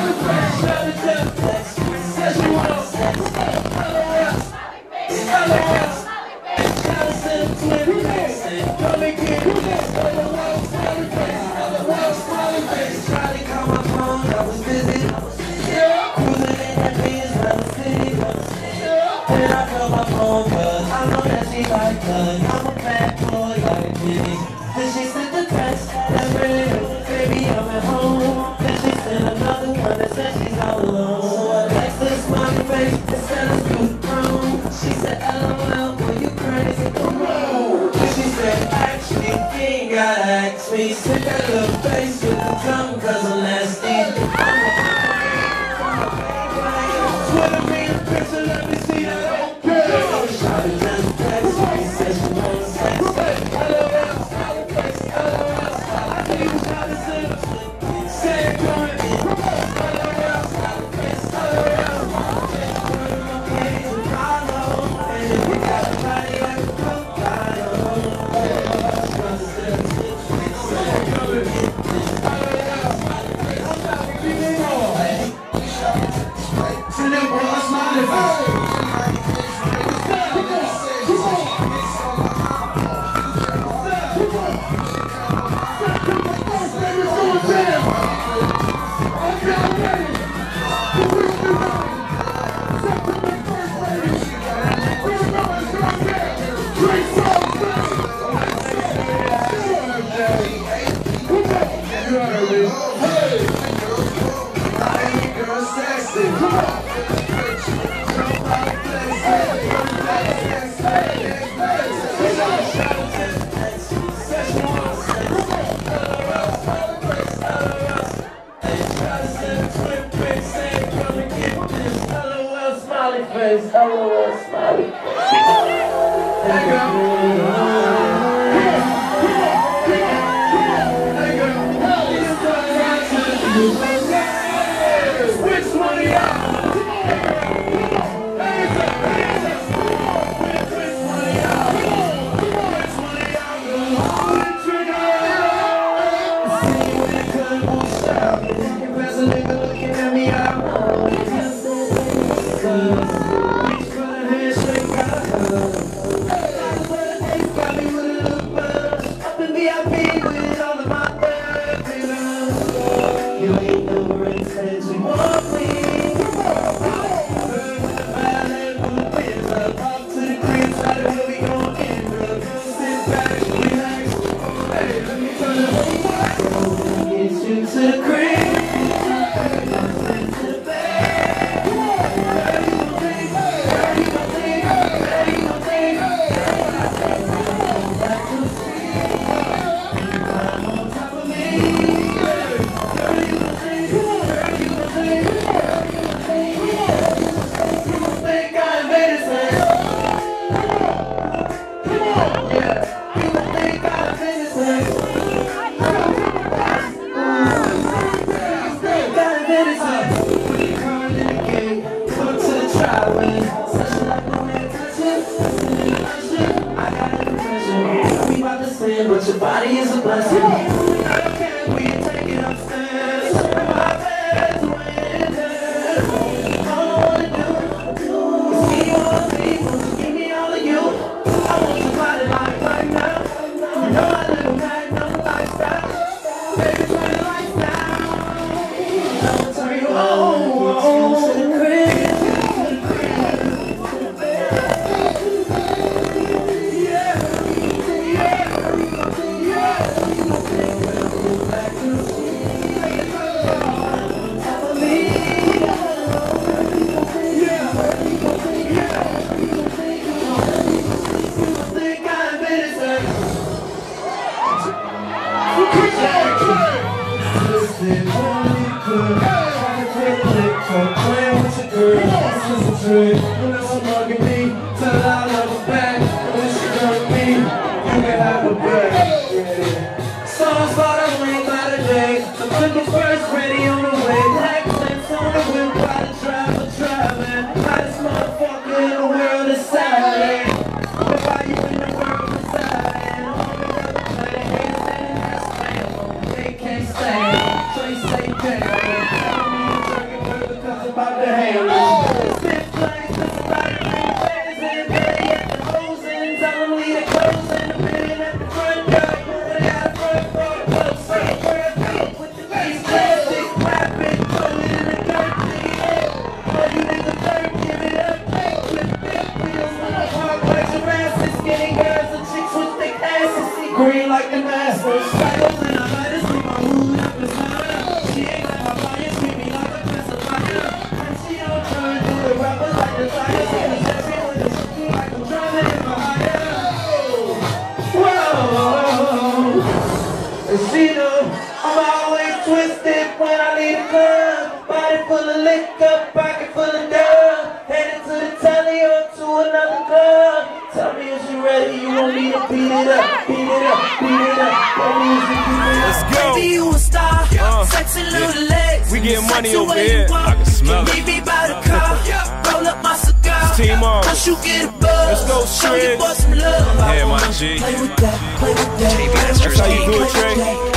I'm a bad boy like Jimmy. Then she sent the text that read, baby, I'm at home. Then she sent another one that said she's all alone. So I text her smiley face instead of scoot chrome. She said, LOL, boy, you crazy, come on. Then she said, actually, you ain't gotta ask me. Stick that little face with the tongue, cause I'm nasty. Twitter me a picture, let me see that. Okay. Shawty just text me, said she wants sex. LOL, smiley face, LOL, I think you shot a sip. Say it, come in. LOL, smiley face, LOL. Okay, to follow. And if you got a body like a crocodile, LOL, smiley which one of y'all? but your body is a blessing. Okay, we can take it upstairs. My bed's waiting. All I wanna do is see you all people. Give me all of you. I want your body like right now. You know I live a magnum lifestyle. Baby, turn the lights down. I will turn you on to the crib. First ready on the way, black lights on the whip by the driver driving. Hottest motherfucker in the world is silent. Why you in the world is silent? On the other play, haters standing there spam. They can't stand, so you say damn. Bag full of liquor, pocket full of dough. Headed to the telly or to another club. Tell me if you ready, you want me to beat it up, beat it up, beat it up. Tell me if you beat it up. Let's go. Baby, you a star, sexy little legs. We getting money over here. I can smell it. Meet me by the car, roll up my cigar. Team on. Once you get a buzz, Let's go, show Trey. you for some love. Yeah, my G. Play with that, play with that. That's how you do it, Trey.